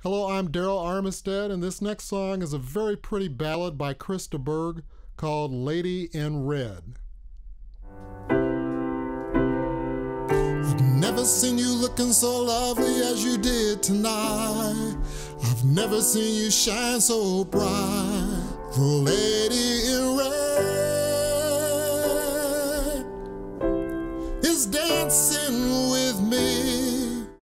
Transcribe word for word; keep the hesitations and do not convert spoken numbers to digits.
Hello, I'm Daryl Armistead, and this next song is a very pretty ballad by Burgh called Lady in Red. I've never seen you looking so lovely as you did tonight. I've never seen you shine so bright. The lady in